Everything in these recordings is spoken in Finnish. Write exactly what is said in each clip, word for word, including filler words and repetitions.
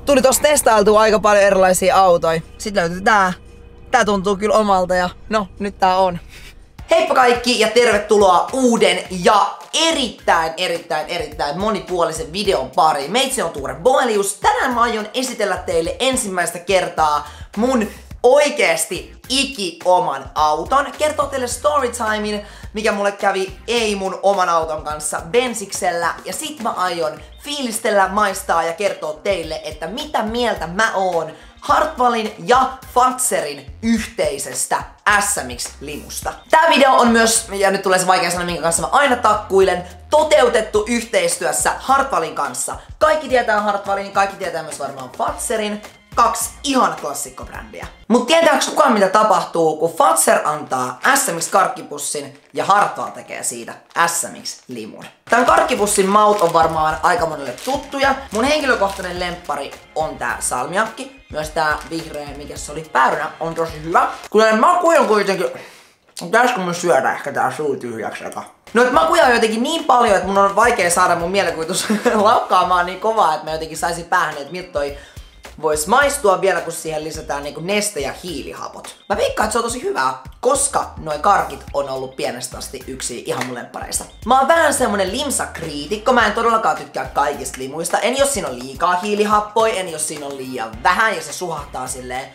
tuli tossa testailtua aika paljon erilaisia autoja. Sitten löytyi tää. Tää tuntuu kyllä omalta ja no, nyt tää on. Heippa kaikki ja tervetuloa uuden ja erittäin, erittäin, erittäin monipuolisen videon pariin. Meitsi on Tuure Boelius. Tänään mä aion esitellä teille ensimmäistä kertaa mun oikeesti iki-oman auton. Kertoo teille storytimein, mikä mulle kävi ei mun oman auton kanssa Bensiksellä. Ja sit mä aion fiilistellä, maistaa ja kertoa teille, että mitä mieltä mä oon Hartwallin ja Fatzerin yhteisestä S M X-limusta. Tää video on myös, ja nyt tulee se vaikea sana, minkä kanssa mä aina takkuilen, toteutettu yhteistyössä Hartwallin kanssa. Kaikki tietää Hartwallin, kaikki tietää myös varmaan Fatzerin. Kaksi ihan klassikkobrändiä. Mut tietääks kukaan mitä tapahtuu, kun Fatzer antaa S M X-karkkipussin ja Hartwall tekee siitä S M X-limun? Tän karkkipussin maut on varmaan aika monelle tuttuja. Mun henkilökohtainen lemppari on tää salmiakki. Myös tää vihreä, mikä se oli, päärynä, on tosi hyvä. Kun näin makuja on kuitenkin... Pitäisikö mun syödä ehkä tää suu tyhjäksi eka? No et makuja on jotenkin niin paljon, että mun on vaikea saada mun mielikuvitus laukkaamaan niin kovaa, että mä jotenkin saisin päähän, että miltä toi vois maistua vielä, kun siihen lisätään niinku neste- ja hiilihapot. Mä veikkaan, että se on tosi hyvää, koska noi karkit on ollut pienestä asti yksi ihan mun lemppareista. Mä oon vähän semmonen limsakriitikko, mä en todellakaan tykkää kaikista limuista. En jos siinä on liikaa hiilihappoja, en jos siinä on liian vähän ja se suhahtaa silleen.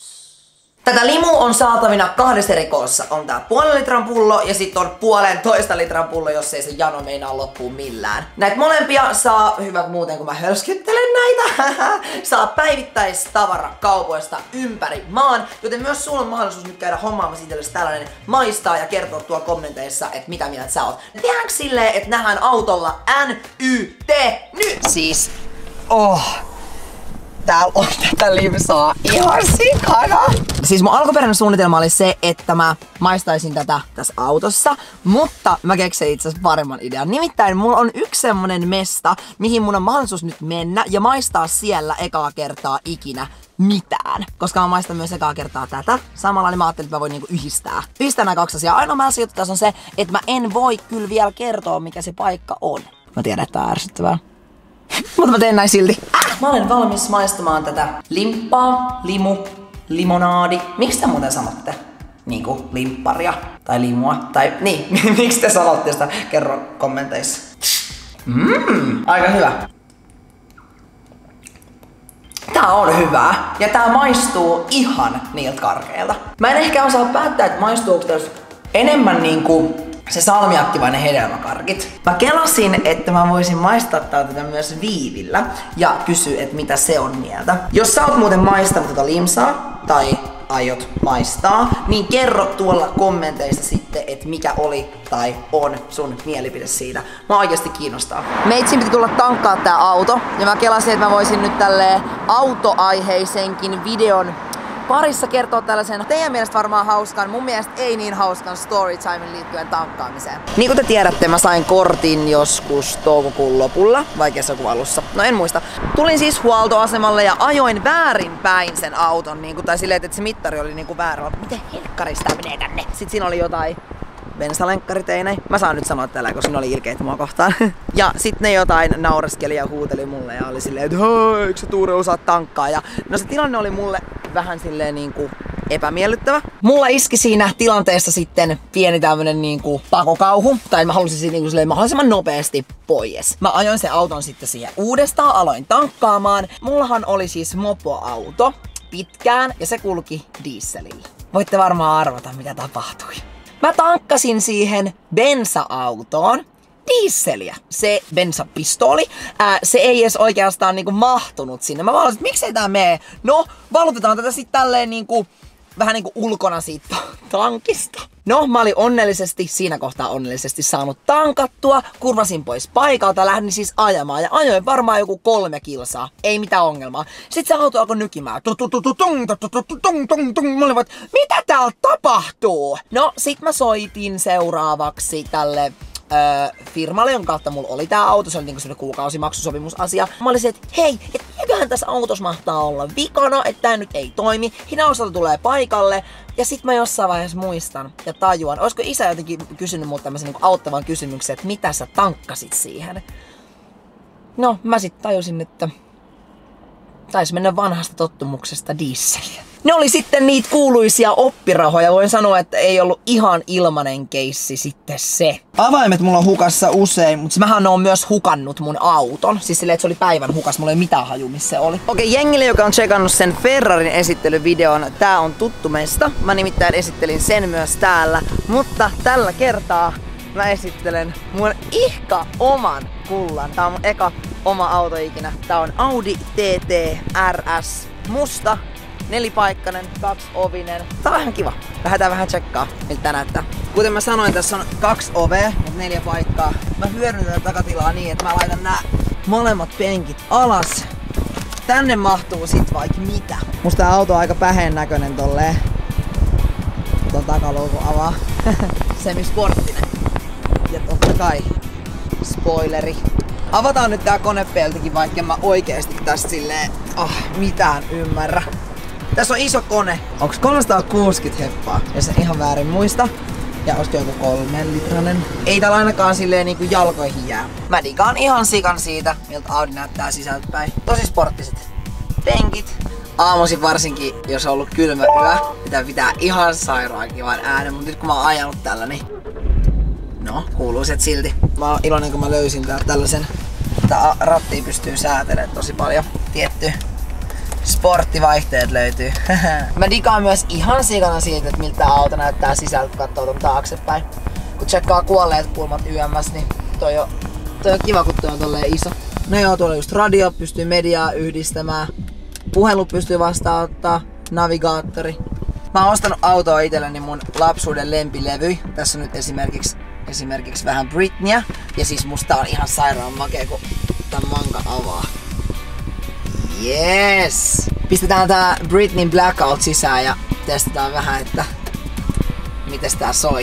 Tätä limu on saatavina kahdessa eri koossa. On tää puolen litran pullo ja sit on puolen toista litran pullo, jos ei se jano meinaa loppuu millään. Näitä molempia saa, hyvä muuten kun mä hörskyttelen näitä, saa päivittäistavarakaupoista ympäri maan. Joten myös sulla on mahdollisuus nyt käydä hommaamassa itsellesi tällainen, maistaa ja kertoa tuolla kommenteissa, että mitä mieltä sä oot. Tehdäänkö silleen, että nähdään autolla N Y T nyt? Siis, oh. Täällä on tätä limsaa ihan sikana. Siis mun alkuperäinen suunnitelma oli se, että mä maistaisin tätä tässä autossa, mutta mä keksin itse asiassa paremman idean. Nimittäin mulla on yksi semmonen mesta, mihin mun on mahdollisuus nyt mennä ja maistaa siellä ekaa kertaa ikinä mitään. Koska mä maistan myös ekaa kertaa tätä. Samalla niin mä ajattelin, että mä voin niinku yhdistää. Yhdistää nämä kaksi asiaa. Ainoa mä juttu tässä on se, että mä en voi kyllä vielä kertoa, mikä se paikka on. Mä tiedän, että tää on ärsyttävää. Mutta mä teen näin silti. Mä olen valmis maistamaan tätä limppaa, limu, limonaadi. Miksi te muuten sanotte? Niinku limpparia tai limua tai niin, miksi te sanotte sitä? Kerro kommenteissa. Mmm, aika hyvä. Tää on hyvää ja tää maistuu ihan niiltä karkeilta. Mä en ehkä osaa päättää, että maistuuko tässä enemmän niinku se salmiakki vai ne hedelmäkarkit. Mä kelasin, että mä voisin maistaa tätä myös Viivillä ja kysyä, että mitä se on mieltä. Jos sä oot muuten maistanut tätä limsaa tai aiot maistaa, niin kerro tuolla kommenteissa sitten, että mikä oli tai on sun mielipide siitä. Mä oikeasti kiinnostaa. Meitsin piti tulla tankkaa tää auto ja mä kelasin, että mä voisin nyt tälleen autoaiheisenkin videon parissa kertoo tällaisen teidän mielestä varmaan hauskan, mun mielestä ei niin hauskan storytimen liittyen tankkaamiseen. Niin kuin te tiedätte, mä sain kortin joskus toukokuun lopulla, vai kesäkuun alussa, no en muista. Tulin siis huoltoasemalle ja ajoin väärinpäin sen auton, niin kuin, tai silleen, että se mittari oli niin kuin väärä. Miten helkkarista menee tänne? Sitten siinä oli jotain bensalenkkari-teinei. Mä saan nyt sanoa tällä, koska ne oli ilkeitä mua kohtaan. Ja sit ne jotain naureskeli ja huuteli mulle ja oli silleen, että eikö se Tuure osaa tankkaa? Ja no se tilanne oli mulle vähän silleen niinku epämiellyttävä. Mulla iski siinä tilanteessa sitten pieni tämmönen niinku pakokauhu, tai mä halusin niinku silleen mahdollisimman nopeasti pois. Mä ajoin sen auton sitten siihen uudestaan, aloin tankkaamaan. Mullahan oli siis mopoauto pitkään ja se kulki dieselillä. Voitte varmaan arvata mitä tapahtui. Mä tankkasin siihen bensa-autoon dieseliä. Se bensapistooli, ää, se ei edes oikeastaan niinku mahtunut sinne. Mä vaan että miksei tää mee? No, valutetaan tätä sit tälleen niinku vähän niinku ulkona siitä tankista. No, mä olin onnellisesti, siinä kohtaa onnellisesti saanut tankattua, kurvasin pois paikalta, lähdin siis ajamaan ja ajoin varmaan joku kolme kilsaa, ei mitään ongelmaa. Sitten se auto alkoi nykimään. Mä olin vaan, mitä täällä tapahtuu? No, sit mä soitin seuraavaksi tälle Öö, firmalle, jonka kautta mulla oli tää auto, se oli niinku semmonen kuukausimaksusopimusasia. Mä olisin, että hei, et mikähän tässä autossa mahtaa olla vikana, että tää nyt ei toimi. Hinausauto tulee paikalle ja sit mä jossain vaiheessa muistan ja tajuan, olisiko isä jotenkin kysynyt multa tämmösen niinku auttavan kysymyksen, että mitä sä tankkasit siihen. No, mä sit tajusin, että taisi mennä vanhasta tottumuksesta dieseliä. Ne oli sitten niitä kuuluisia oppirahoja. Voin sanoa, että ei ollut ihan ilmanen keissi sitten se. Avaimet mulla on hukassa usein, mutta mähän oon myös hukannut mun auton. Siis silleen, että se oli päivän hukas, mulla ei mitään haju, missä se oli. Okei, jengille, joka on tsekannut sen Ferrarin esittelyvideon, tää on tuttu mesta. Mä nimittäin esittelin sen myös täällä. Mutta tällä kertaa mä esittelen mun ihka oman kullan. Tää on mun eka oma auto ikinä. Tää on Audi T T R S. Musta. Nelipaikkainen, kaksiovinen. Tää on ihan kiva. Lähdetään vähän tsekkaa, miltä tää näyttää. Kuten mä sanoin, tässä on kaksi ovea, mutta neljä paikkaa. Mä hyödynnän takatilaa niin, että mä laitan nää molemmat penkit alas. Tänne mahtuu sit vaikka mitä. Musta tää auto on aika päheen näköinen tolleen. Ton takaloukun avaa. Semisporttinen. Ja totta kai spoileri. Avataan nyt tää konepeltikin, vaikka mä oikeesti tästä silleen ah, mitään ymmärrä. Tässä on iso kone. Onks kolmesataakuusikymmentä heppaa, jos en ihan väärin muista. Ja olisiko joku kolmen litranen. Ei täällä ainakaan silleen niinku jalkoihin jää. Mä digaan ihan sikan siitä, miltä Audi näyttää sisältäpäin. Tosi sporttiset penkit. Aamuisin varsinkin, jos on ollut kylmä yö, mitä pitää ihan sairaan kivan äänen. Mut nyt kun mä oon ajanut tällä, niin no, kuuluu se silti. Mä oon iloinen, kun mä löysin tää tällaisen. Tää rattia pystyy säätelemään tosi paljon. Tietty sporttivaihteet löytyy. Mä digaan myös ihan sikana siitä, että miltä tää auto näyttää sisältä, kun katsoo ton taaksepäin. Kun tsekkaa kuolleet kulmat yömmäs, niin toi on, toi on kiva, kun toi on tolleen iso. No joo, tuolla just radio, pystyy mediaa yhdistämään. Puhelu pystyy vastaanottaa, navigaattori. Mä oon ostanut autoa itselleni mun lapsuuden lempilevy. Tässä on nyt esimerkiksi, esimerkiksi vähän Britneyä. Ja siis musta on ihan sairaan makea, kun tän manka avaa. Yes! Pistetään tää Britneyn Blackout sisään ja testataan vähän, että mites tää soi.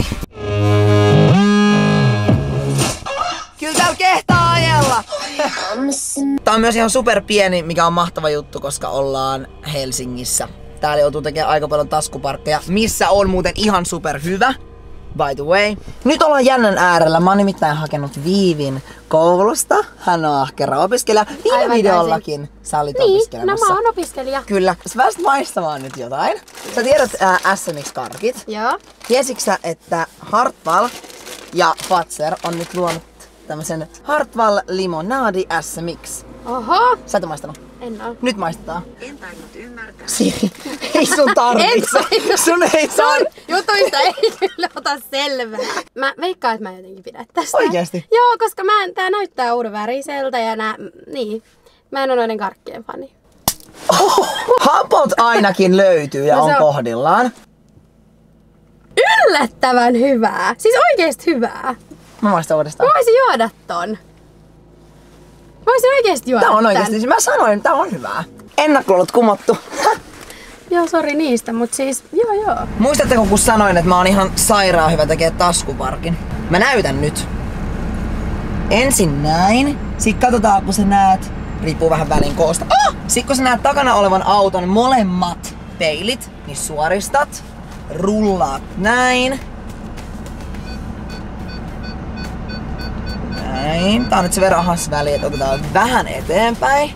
Kyllä täällä kehtaa ajella! Tää on myös ihan super pieni, mikä on mahtava juttu, koska ollaan Helsingissä. Täällä joutuu tekemään aika paljon taskuparkkeja, missä on muuten ihan super hyvä. By the way. Nyt ollaan jännän äärellä. Mä oon nimittäin hakenut Viivin koulusta. Hän on ahkera opiskelija. Viime videollakin sä olit niin, opiskelemassa. No mä oon opiskelija. Kyllä. Sä pääsit maistamaan nyt jotain. Sä tiedät ää, S M X-karkit. Joo. Tiesitkö sä, että Hartwall ja Fazer on nyt luonut tämmösen Hartwall Limonadi S M X? Oho. Sä et maistanut? En oo. Nyt maistetaan. En tainnut ymmärtää. Siri, ei sun tarvitse. Sun ei saa. Sun jutuista ei kyllä ota selvää. Mä veikkaan, että mä jotenkin pidän tästä. Oikeesti? Joo, koska mä, tää näyttää uuden väriseltä ja nää, niin. Mä en oo noiden karkkien fani. Oh, hapot ainakin löytyy ja no, on, on kohdillaan. Yllättävän hyvää. Siis oikeesti hyvää. Mä maistan uudestaan. Mä voisin juoda ton. Mä voisin oikeesti juoda Tää on tän. oikeesti, mä sanoin, tää on hyvää. Ennakkoluulot kumottu. Joo, sori niistä, mut siis joo joo. Muistatteko kun sanoin, että mä oon ihan sairaan hyvä tekee taskuparkin? Mä näytän nyt. Ensin näin. Sit katsotaan kun sä näet. Riippuu vähän välin koosta. Oh! Sit kun sä näet takana olevan auton molemmat peilit, niin suoristat. Rullaat näin. Näin. Tää on nyt se verran has väli, että otetaan vähän eteenpäin.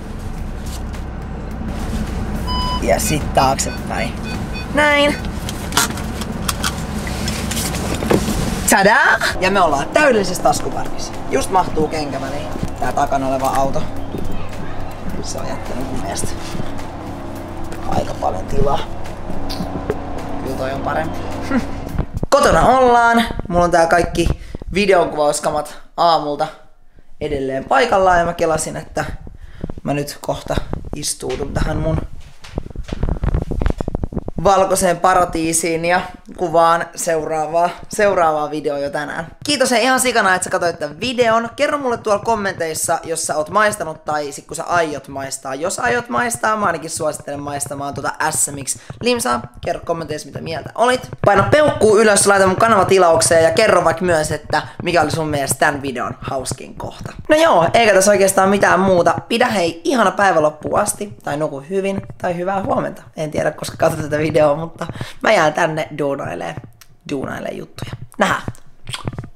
Ja sit taaksepäin. Näin. Tadaa! Ja me ollaan täydellisessä taskuparkissa. Just mahtuu kenkäväliin tää takana oleva auto. Se on jättänyt mun mielestä aika paljon tilaa. Kyllä toi on parempi. Kotona ollaan. Mulla on tää kaikki videonkuvauskamat aamulta edelleen paikallaan ja mä kelasin, että mä nyt kohta istuudun tähän mun valkoiseen paratiisiin ja kuvaan seuraavaa, seuraavaa videoa jo tänään. Kiitos hei ihan sikana, että sä katsoit tämän videon. Kerro mulle tuolla kommenteissa, jos sä oot maistanut tai sit kun sä aiot maistaa. Jos aiot maistaa, mä ainakin suosittelen maistamaan tuota S M X-limsaa. Kerro kommenteissa mitä mieltä olit. Paina peukkuu ylös, laita mun kanava tilaukseen ja kerro vaikka myös, että mikä oli sun mielestä tämän videon hauskin kohta. No joo, eikä tässä oikeastaan mitään muuta. Pidä hei ihana päivä loppuun asti, tai nuku hyvin, tai hyvää huomenta. En tiedä koska katsot tätä videoa, mutta mä jään tänne duunailee, duunailee juttuja. Nähdään!